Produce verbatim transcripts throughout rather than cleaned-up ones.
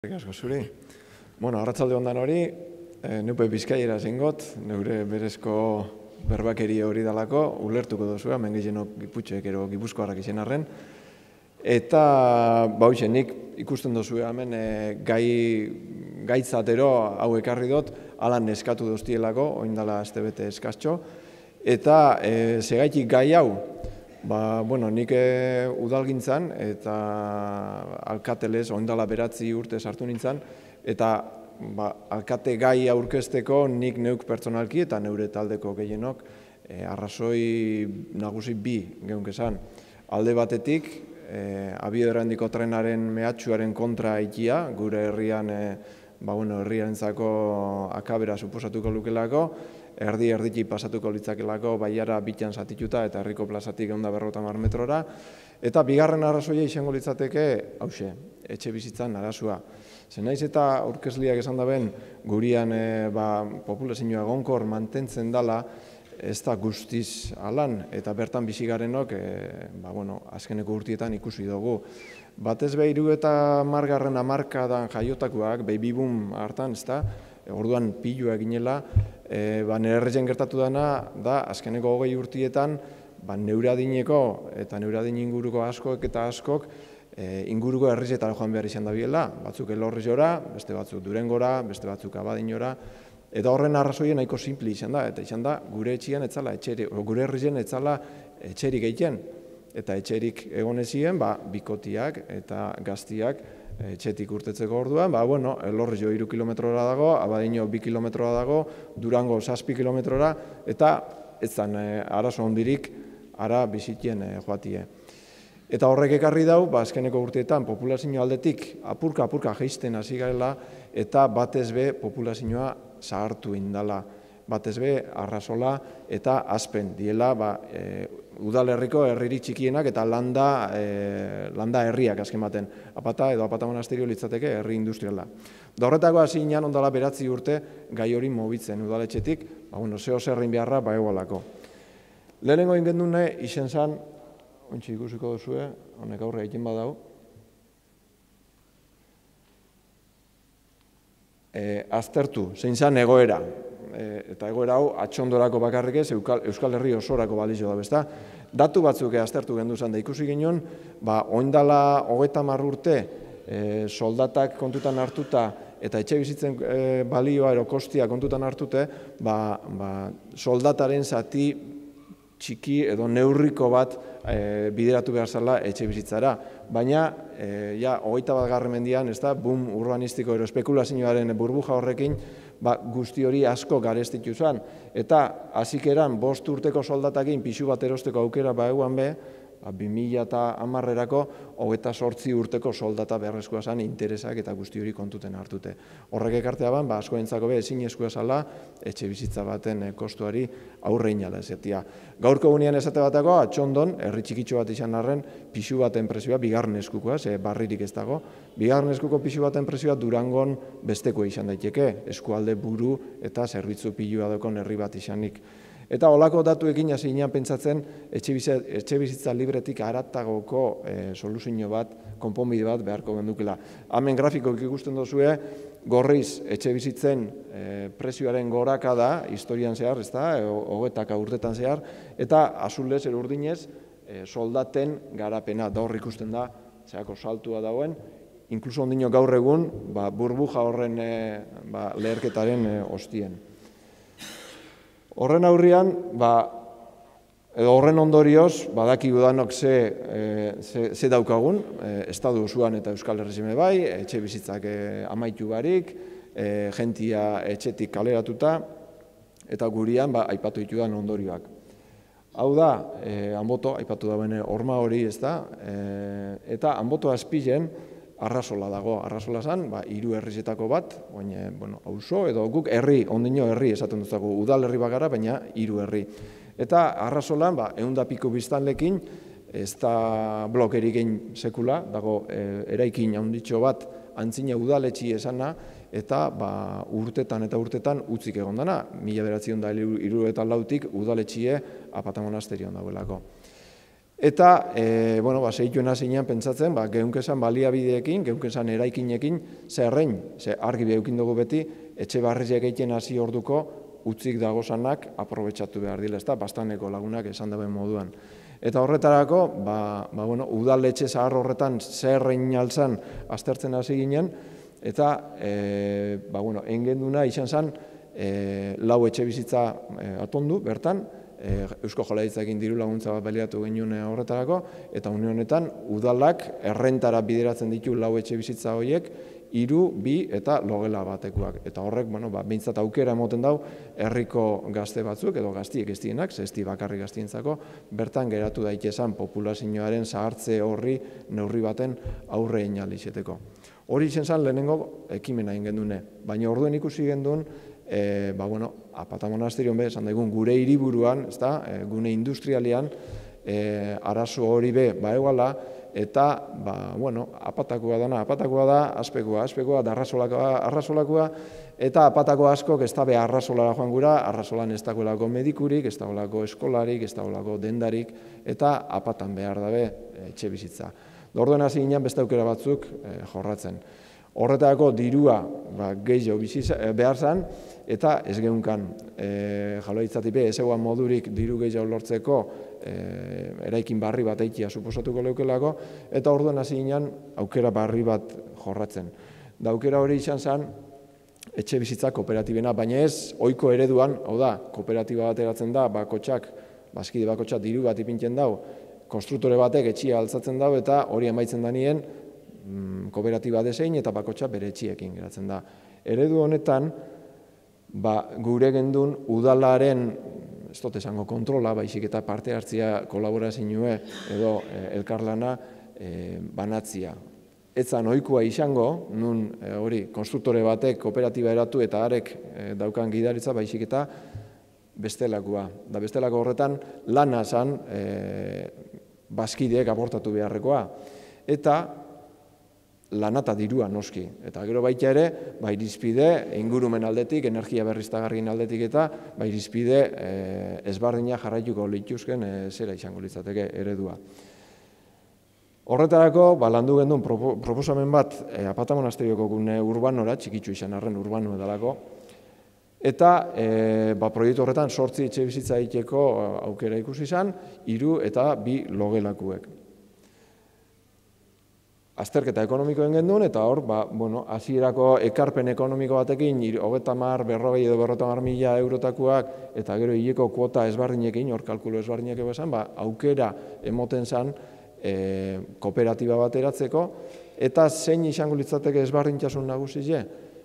Asko zuri. Bueno, arratsalde ondan hori, neupe Bizkaiera zingot, neure berezko berbakeri hori dalako, ulertuko duzua, hemen gehienok Giputxoek ero Gipuzkoarrak izen arren. Eta, bauxe, nik ikusten duzue hemen gai gaitzatero hau ekarri dut, alan eskatu doztielako, oindala astebete eskatxo. Eta, segaitik gai hau, Ba, bueno, nik udalgintzan eta alkatelez oindala beratzi urte sartu nintzen, eta ba, alkate gai aurkezteko nik neuk pertsonalki eta neure taldeko gehienok e, arrazoi nagusi bi geunk esan. Alde batetik, e, abiadurandiko trenaren mehatxuaren kontra ikia, gure herrian, e, ba, bueno, herriarentzako akabera suposatuko lukelako, erdi erdiki pasatuko litzakelako baiara bitan zatituta eta herriko plazatik eunda berrota hamar metrora. Eta bigarren arrazoia izango litzateke, hause, etxe bizitzan arazua. Zenaiz eta aurkezliak esan daben gurian e, ba, populazioa egonkor mantentzen dala, ez da guztiz alan, eta bertan bizigarenok, e, ba, bueno, azkeneko urtietan ikusi dugu. Batez behiru eta margarren amarkadan jaiotakoak, baby boom hartan, ez da, orduan pilua ginela, e, ba, nire errezen gertatu dana, da, azkeneko hogei urtietan, ba, neure adineko eta neure adin inguruko askok eta askok e, inguruko herrizetara joan behar izan da biela, batzuk Elorrizora, beste batzuk Durengora, beste batzuk Abadinora, eta horren arrazoia nahiko simpli izan da, eta izan da, gure etxian etzala etxeri, gure herrizen etzala etxerik egiten, eta etxerik egonezien, ba, bikotiak eta gaztiak etxetik urtetzeko orduan, ba, bueno, Elorrizo hiru kilometrora dago, Abadino bi kilometrora dago, Durango zazpi kilometrora, eta ez zan e, arazo hondirik ara bizitien e, joatie. Eta horrek ekarri dau, ba, azkeneko urteetan populazio aldetik apurka-apurka jeisten hasi garela, eta batez be populazioa zahartu indala. Batez be, arrazola eta azpen diela, ba, e, udalerriko herriri txikienak eta landa, e, landa herriak azken baten. Apata edo apata monasterio litzateke herri industriala. Da horretako hasi inan ondala beratzi urte gai hori mobitzen udaletxetik, ba, bueno, zeo zerrein beharra ba egualako. Lehenengo ingendune izen zan, ontsi ikusiko duzue, honek aurre egin badau, e, aztertu, zein zan egoera. Eta egoera hau atxondorako bakarrik ez, Euskal Herri osorako balizio da, bezta. Datu batzuk aztertu gendu zan da ikusi ginen, ba, oindala hogeita hamar urte e, soldatak kontutan hartuta eta etxe bizitzen e, balioa ero kostia kontutan hartute, ba, ba, soldataren zati txiki edo neurriko bat e, bideratu behar zela etxe bizitzara. Baina, e, ja, hogeita bat garren mendian, ez da, boom urbanistiko ero espekulazioaren burbuja horrekin, ba, guzti hori asko garestitu zen. Eta, hasikeran bost urteko soldatakin pixu bat erosteko aukera ba eguan be, ba, bi mila hamarrerako hogeita zortzi urteko soldata beharrezkoa zen interesak eta guzti hori kontuten hartute. Horrek ekartea ban, ba, asko entzako be ezin eskua zala, etxe bizitza baten kostuari aurre inala ezetia. Gaurko gunean esate batako, atxondon, herri txikitxo bat izan arren, pixu baten presioa, bigarren eskukoa, ze barririk ez dago, bigarren eskuko pixu baten presioa Durangon besteko izan daiteke, eskualde buru eta zerbitzu pilua dokon herri bat izanik. Eta holako datuekin hasi inean pentsatzen etxe bizitza libretik haratagoko e, soluzio bat, konponbide bat beharko gendukela. Hemen grafikoak ikusten duzue, gorriz etxe bizitzen e, prezioaren goraka da, historian zehar, ez da, hogetaka urtetan zehar, eta azulez, erurdinez, e, soldaten garapena, da hor ikusten da, zeako saltua dagoen, inkluso ondino gaur egun, ba, burbuja horren e, ba, leherketaren e, ostien. Horren aurrian, ba, edo horren ondorioz, badaki udanok ze, e, ze, ze daukagun, e, estadu osoan eta Euskal Herrizime bai, etxe bizitzak e, amaitu barik, e, jentia etxetik kaleratuta, eta gurian ba, aipatu ditudan ondorioak. Hau da, e, Anboto, aipatu da bene horma hori ez da, e, eta Anboto azpilen, Arrazola dago, Arrazola zan, ba, hiru herrizetako bat, baina, bueno, auzo edo guk herri, ondino herri esaten duzako, udal herri bagara, baina hiru herri. Eta Arrazolan, ba, eunda piko biztanlekin, ez da blokerik egin sekula, dago e, eraikin handitxo bat, antzina udaletxi esana, eta ba, urtetan eta urtetan utzik egon dana, mila bederatziehun eta hirurogeita lautik udaletxie apata monasterion dagoelako. Eta, e, bueno, ba, zehituen hazinean pentsatzen, ba, geunkezan baliabideekin, geunkezan eraikinekin, zerrein, ze argi beheukin dugu beti, etxe barriziak egiten hasi orduko, utzik dagozanak aprobetsatu behar dira, ezta, bastaneko lagunak esan dauen moduan. Eta horretarako, ba, ba, bueno, udaletxe zahar horretan zerrein altzan aztertzen hasi ginen, eta, e, ba, bueno, engenduna izan zen, e, lau etxe bizitza e, atondu, bertan, Eusko Jaurlaritzarekin diru laguntza bat baliatu genuen horretarako, eta une honetan udalak errentara bideratzen ditu lau etxe bizitza horiek, hiru, bi eta logela batekoak. Eta horrek, bueno, ba, behintzat aukera emoten dau, herriko gazte batzuk, edo gaztiek ez dienak, zesti bakarri gaztientzako, bertan geratu daitezan populazioaren zahartze horri neurri baten aurre inalizeteko. Hori izen zen lehenengo ekimena egin gendune, baina orduen ikusi genduen, E, ba, bueno, Apata monasterion be, esan daigun, gure hiriburuan, ezta, e, gune industrialian, e, arazo hori be, ba, eguala, eta, ba, bueno, apatakoa dana, apatakoa da, azpekoa, azpekoa, da arrazolakoa, arrazolakoa, eta apatako askok ez da be arrazolara joan gura, arrazolan ez dagoelako medikurik, ez dagoelako eskolarik, ez dagoelako dendarik, eta apatan behar dabe etxe bizitza. Orduan hasi ginen beste aukera batzuk e, jorratzen. Horretarako dirua ba, gehiago behar zen, eta ez geunkan e, Jaurlaritzatipe ez eguan modurik diru gehiago lortzeko e, eraikin barri bat eikia suposatuko leukelako, eta orduan hasi ginen aukera barri bat jorratzen. Da aukera hori izan zen etxe bizitza kooperatibena, baina ez ohiko ereduan, hau da, kooperatiba bat eratzen da, bakotxak, bazkide bakotxak diru bat ipintzen dau, konstruktore batek etxia altzatzen dau, eta hori amaitzen danien, kooperatiba desein eta bakotxa bere etxiekin geratzen da. Eredu honetan, ba, gure gendun udalaren, ez dut esango kontrola, baizik eta parte hartzia kolaborazioa edo e, elkarlana e, banatzia. Etzan ohikoa izango, nun e, hori konstruktore batek kooperatiba eratu eta arek e, daukan gidaritza baizik eta bestelakoa. Da bestelako horretan lana zan e, bazkideek aportatu beharrekoa. Eta lanata dirua noski. Eta gero baita ere, ba, irizpide ingurumen aldetik, energia berriztagarrien aldetik eta ba, irizpide e, ezbardina jarraituko lituzken e, zera izango litzateke eredua. Horretarako, ba, landu gendun propo, proposamen bat e, Apata monasterioko gune urbanora, txikitsu izan arren urbano edalako, eta e, ba, proiektu horretan sortzi etxe bizitza egiteko aukera ikusi izan, hiru eta bi logelakuek. Azterketa ekonomikoen gendun, eta hor, ba, bueno, hasierako ekarpen ekonomiko batekin, hogeita hamar, berrogei edo berrogeita hamar mila eurotakoak, eta gero hileko kuota ezbardinekin, hor kalkulu ezbardinek esan, ba, aukera emoten zen e, kooperatiba bat eratzeko, eta zein izango litzateke ezbardintasun nagusie,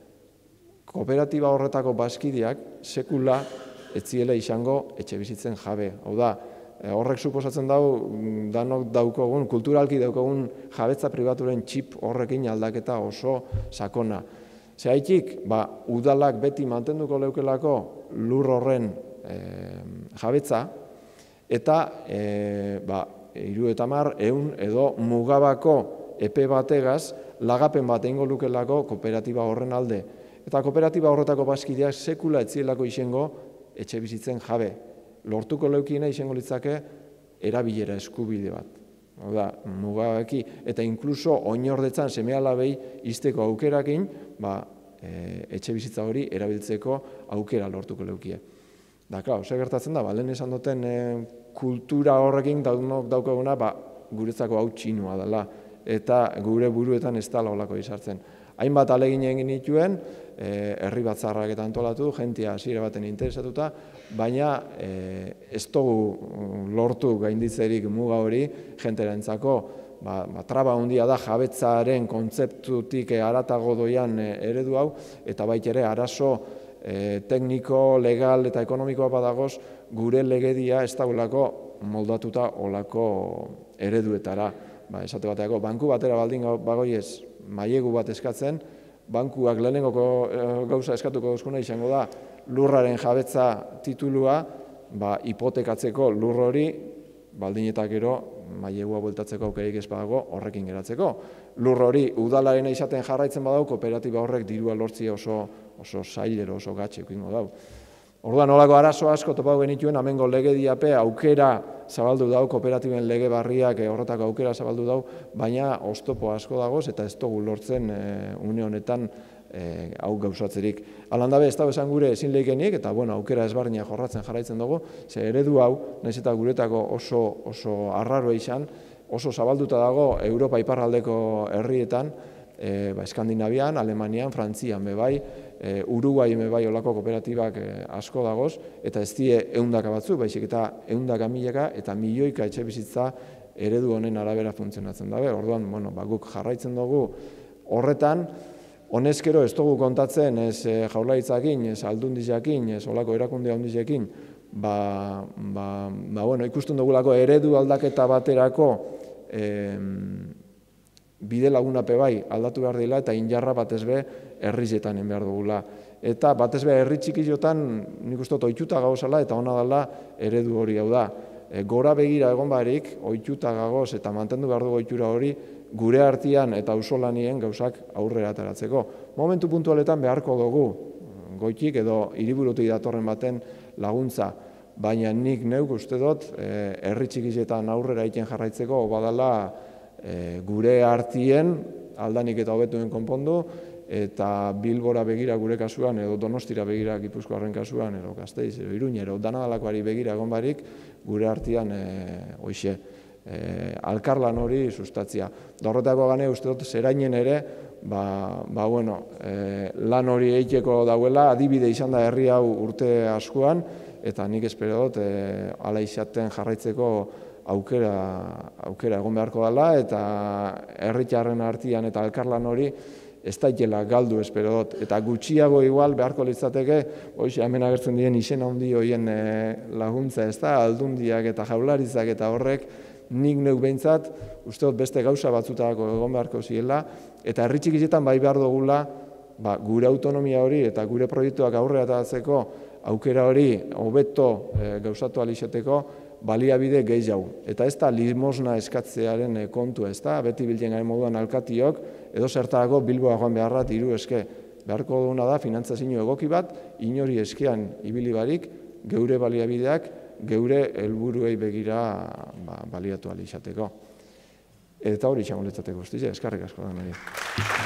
kooperatiba horretako bazkideak sekula etziela izango etxe bizitzen jabe. Hau da, horrek suposatzen dau, danok daukogun, kulturalki daukogun jabetza pribaturen txip horrekin aldaketa oso sakona. Zehaitik, ba, udalak beti mantenduko leukelako lur horren e, jabetza, eta e, ba, hiru eta hamar, ehun edo mugabako epe bategaz lagapen bat egingo lukelako kooperatiba horren alde. Eta kooperatiba horretako bazkideak sekula etzielako izango etxe bizitzen jabe. Lortuko leukiena izango litzake erabilera eskubide bat. Hau da, mugabeki, eta inkluso oinordetzan seme-alabei izteko aukerakin, ba, e, etxe bizitza hori erabiltzeko aukera lortuko leukie. Da, klar, zer gertatzen da, ba, lehen esan duten e, kultura horrekin daunok daukaguna, ba, guretzako hau txinua dela, eta gure buruetan ez dala olako izartzen. Hainbat alegin egin dituen, herri batzarrak eta antolatu, jentia hasiera baten interesatuta, baina e, ez dugu lortu gainditzerik muga hori jenterentzako, ba, ba, traba handia da jabetzaren kontzeptutik haratago doian e, eredu hau, eta baita ere arazo e, tekniko, legal eta ekonomikoa badagoz, gure legedia ez dagoelako moldatuta olako ereduetara. Ba, esate bateako, banku batera baldin bagoi ez mailegu bat eskatzen, bankuak lehenengo gauza eskatuko duzkuna izango da lurraren jabetza titulua, ba, hipotekatzeko lur hori, baldin eta gero mailegua bueltatzeko aukerik ez badago horrekin geratzeko. Lur hori udalaren izaten jarraitzen badau, kooperatiba horrek dirua lortzia oso, oso zailero, oso gatxe ekingo dau. Orduan, nolako arazo asko topatu genituen, amengo lege diape aukera zabaldu dau, kooperatiben lege barriak horretako aukera zabaldu dau, baina oztopo asko dagoz eta ez dugu lortzen une honetan hau gauzatzerik. Alandabe, ez dago esan gure ezin leikenik, eta bueno, aukera ezberdina jorratzen jarraitzen dugu, ze eredu hau, nahiz eta guretako oso, oso arraroa izan, oso zabalduta dago Europa iparraldeko herrietan, e, ba, Eskandinavian, Alemanian, Frantzian bebai, e, Uruguai bebai olako kooperatibak e, asko dagoz, eta ez die ehundaka batzu, baizik eta ehundaka milaka eta milioika etxe bizitza eredu honen arabera funtzionatzen dabe. Orduan, bueno, ba, guk jarraitzen dugu horretan, honezkero ez dugu kontatzen ez jaurlaritzakin, ez aldundizakin, ez olako erakunde handizekin, ba, ba, ba, bueno, ikusten dugulako eredu aldaketa baterako eh, bide lagunape bai aldatu behar dela eta injarra batez be herrizetan behar dugula. Eta batez be herri txikiotan nik uste dut ohituta gauzala eta ona dela eredu hori hau da. E, gora begira egon barik, ohituta gagoz eta mantendu behar dugu ohitura hori gure artean eta auzolanien gauzak aurrera ateratzeko. Momentu puntualetan beharko dugu goitik edo hiriburutik datorren baten laguntza, baina nik neuk uste dut herri txikietan aurrera egiten jarraitzeko badala e, gure artien aldanik eta hobetuen konpondu eta Bilbora begira gure kasuan edo Donostira begira Gipuzkoarren kasuan edo Gasteiz edo Iruña edo Danadalakoari begira egon barik gure artean e, hoixe e, alkarlan hori sustatzia. Horretako gane uste dut zerainen ere ba, ba bueno, e, lan hori egiteko dauela, adibide izan da herri hau urte askoan eta nik espero dut e, ala izaten jarraitzeko aukera, aukera egon beharko dela eta herritarren artean eta alkarlan hori ez daitela galdu espero dut, eta gutxiago igual beharko litzateke, hoxe hemen agertzen diren izen handi horien laguntza, ez da, aldundiak eta jaularitzak eta horrek, nik neuk behintzat, uste dut beste gauza batzutako egon beharko ziela, eta herri txikietan bai behar dugula, ba, gure autonomia hori eta gure proiektuak aurrera ateratzeko aukera hori hobeto e, gauzatu ahal izateko, baliabide gehiago. Eta ez da limosna eskatzearen kontua, ez da, beti biltzen garen moduan alkatiok, edo zertarako Bilboa joan beharra hiru eske. Beharko duguna da finantzazio egoki bat, inori eskean ibili barik, geure baliabideak, geure helburuei begira ba, baliatu ahal izateko. Eta hori izango litzateke guztiz, eskerrik asko da.